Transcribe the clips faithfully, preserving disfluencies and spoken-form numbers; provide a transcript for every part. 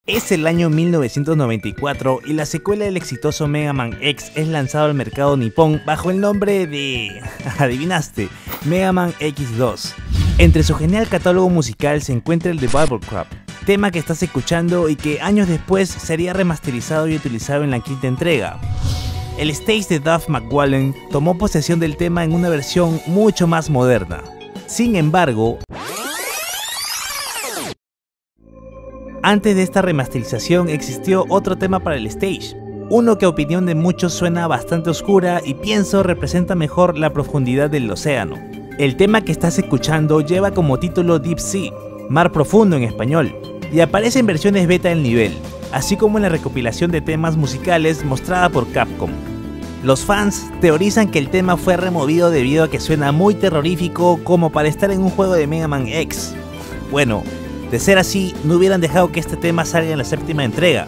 Es el año mil novecientos noventa y cuatro y la secuela del exitoso Mega Man X es lanzado al mercado nipón bajo el nombre de... adivinaste, Mega Man X dos. Entre su genial catálogo musical se encuentra el de Bubble Crap, tema que estás escuchando y que años después sería remasterizado y utilizado en la quinta entrega. El stage de Duff McWallen tomó posesión del tema en una versión mucho más moderna. Sin embargo, antes de esta remasterización existió otro tema para el stage, uno que a opinión de muchos suena bastante oscura y pienso representa mejor la profundidad del océano. El tema que estás escuchando lleva como título Deep Sea, Mar Profundo en español, y aparece en versiones beta del nivel, así como en la recopilación de temas musicales mostrada por Capcom. Los fans teorizan que el tema fue removido debido a que suena muy terrorífico como para estar en un juego de Mega Man X. Bueno, de ser así, no hubieran dejado que este tema salga en la séptima entrega.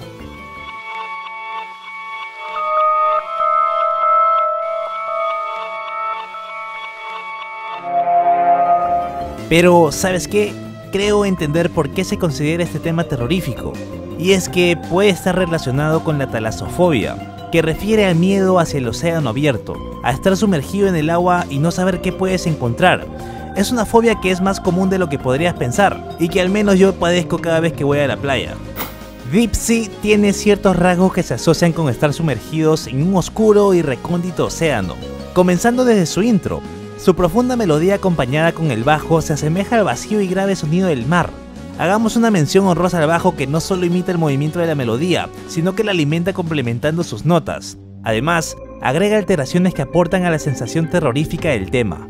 Pero, ¿sabes qué? Creo entender por qué se considera este tema terrorífico. Y es que puede estar relacionado con la talasofobia, que refiere al miedo hacia el océano abierto, a estar sumergido en el agua y no saber qué puedes encontrar. Es una fobia que es más común de lo que podrías pensar, y que al menos yo padezco cada vez que voy a la playa. Deep Sea tiene ciertos rasgos que se asocian con estar sumergidos en un oscuro y recóndito océano, comenzando desde su intro. Su profunda melodía acompañada con el bajo se asemeja al vacío y grave sonido del mar. Hagamos una mención honrosa al bajo que no solo imita el movimiento de la melodía, sino que la alimenta complementando sus notas. Además, agrega alteraciones que aportan a la sensación terrorífica del tema.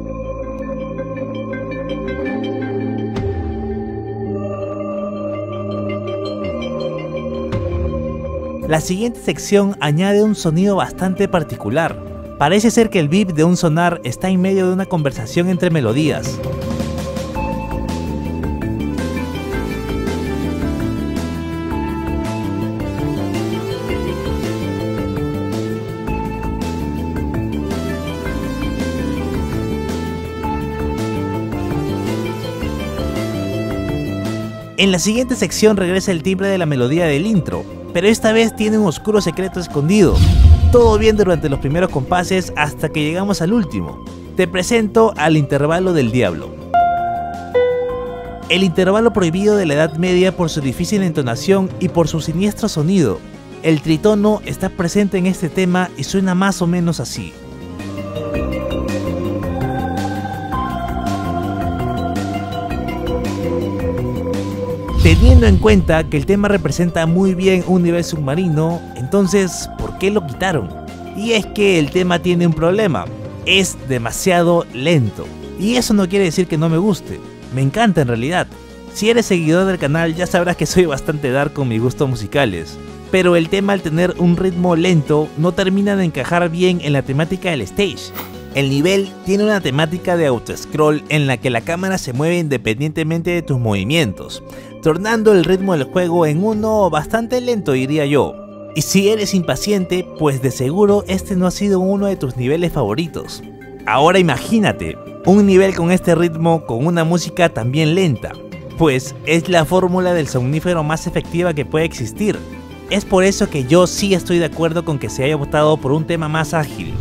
La siguiente sección añade un sonido bastante particular. Parece ser que el beat de un sonar está en medio de una conversación entre melodías. En la siguiente sección regresa el timbre de la melodía del intro, pero esta vez tiene un oscuro secreto escondido. Todo bien durante los primeros compases hasta que llegamos al último. Te presento al intervalo del diablo. El intervalo prohibido de la Edad Media por su difícil entonación y por su siniestro sonido. El tritono está presente en este tema y suena más o menos así. Teniendo en cuenta que el tema representa muy bien un nivel submarino, entonces, ¿por qué lo quitaron? Y es que el tema tiene un problema, es demasiado lento. Y eso no quiere decir que no me guste, me encanta en realidad. Si eres seguidor del canal ya sabrás que soy bastante dark con mis gustos musicales. Pero el tema al tener un ritmo lento no termina de encajar bien en la temática del stage. El nivel tiene una temática de auto-scroll en la que la cámara se mueve independientemente de tus movimientos, tornando el ritmo del juego en uno bastante lento, diría yo. Y si eres impaciente, pues de seguro este no ha sido uno de tus niveles favoritos. Ahora imagínate, un nivel con este ritmo con una música también lenta, pues es la fórmula del somnífero más efectiva que puede existir. Es por eso que yo sí estoy de acuerdo con que se haya optado por un tema más ágil.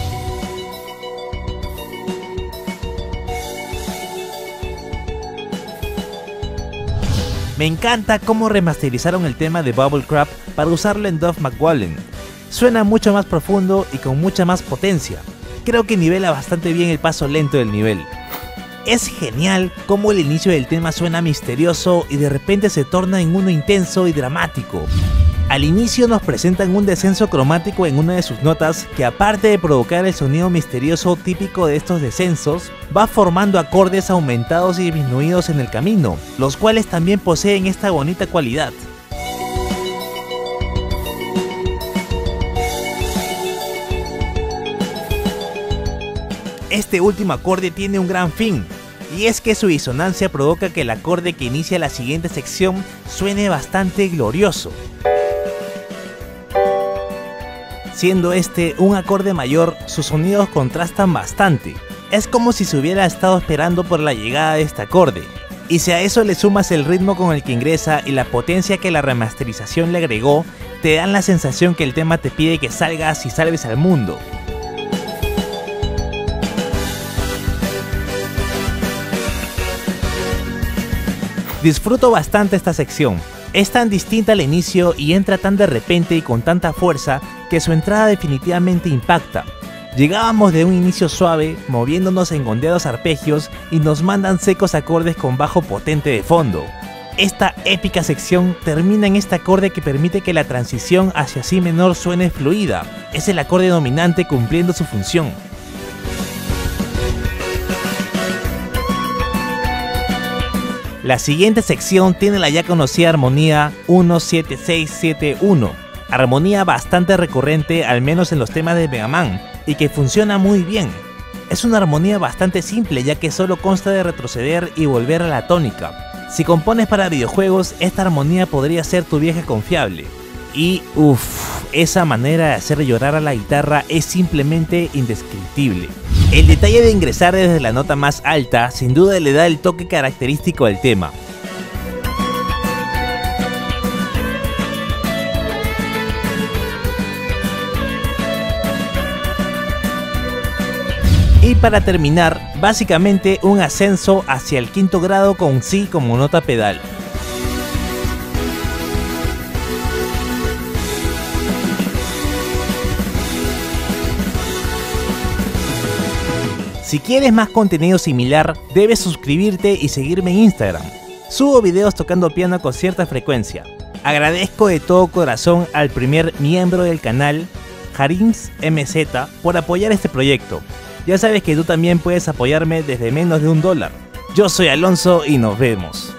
Me encanta cómo remasterizaron el tema de Bubble Crap para usarlo en Duff McWallen. Suena mucho más profundo y con mucha más potencia. Creo que nivela bastante bien el paso lento del nivel. Es genial cómo el inicio del tema suena misterioso y de repente se torna en uno intenso y dramático. Al inicio nos presentan un descenso cromático en una de sus notas que, aparte de provocar el sonido misterioso típico de estos descensos, va formando acordes aumentados y disminuidos en el camino, los cuales también poseen esta bonita cualidad. Este último acorde tiene un gran fin, y es que su disonancia provoca que el acorde que inicia la siguiente sección suene bastante glorioso. Siendo este un acorde mayor, sus sonidos contrastan bastante. Es como si se hubiera estado esperando por la llegada de este acorde. Y si a eso le sumas el ritmo con el que ingresa y la potencia que la remasterización le agregó, te dan la sensación que el tema te pide que salgas y salves al mundo. Disfruto bastante esta sección. Es tan distinta al inicio y entra tan de repente y con tanta fuerza que su entrada definitivamente impacta. Llegábamos de un inicio suave, moviéndonos en ondeados arpegios y nos mandan secos acordes con bajo potente de fondo. Esta épica sección termina en este acorde que permite que la transición hacia si menor suene fluida. Es el acorde dominante cumpliendo su función. La siguiente sección tiene la ya conocida armonía uno siete seis siete uno, armonía bastante recurrente al menos en los temas de Mega Man y que funciona muy bien. Es una armonía bastante simple ya que solo consta de retroceder y volver a la tónica. Si compones para videojuegos, esta armonía podría ser tu vieja confiable. Y uff, esa manera de hacer llorar a la guitarra es simplemente indescriptible. El detalle de ingresar desde la nota más alta sin duda le da el toque característico al tema. Y para terminar, básicamente un ascenso hacia el quinto grado con Si como nota pedal. Si quieres más contenido similar, debes suscribirte y seguirme en Instagram. Subo videos tocando piano con cierta frecuencia. Agradezco de todo corazón al primer miembro del canal, Jarims M Z, por apoyar este proyecto. Ya sabes que tú también puedes apoyarme desde menos de un dólar. Yo soy Alonso y nos vemos.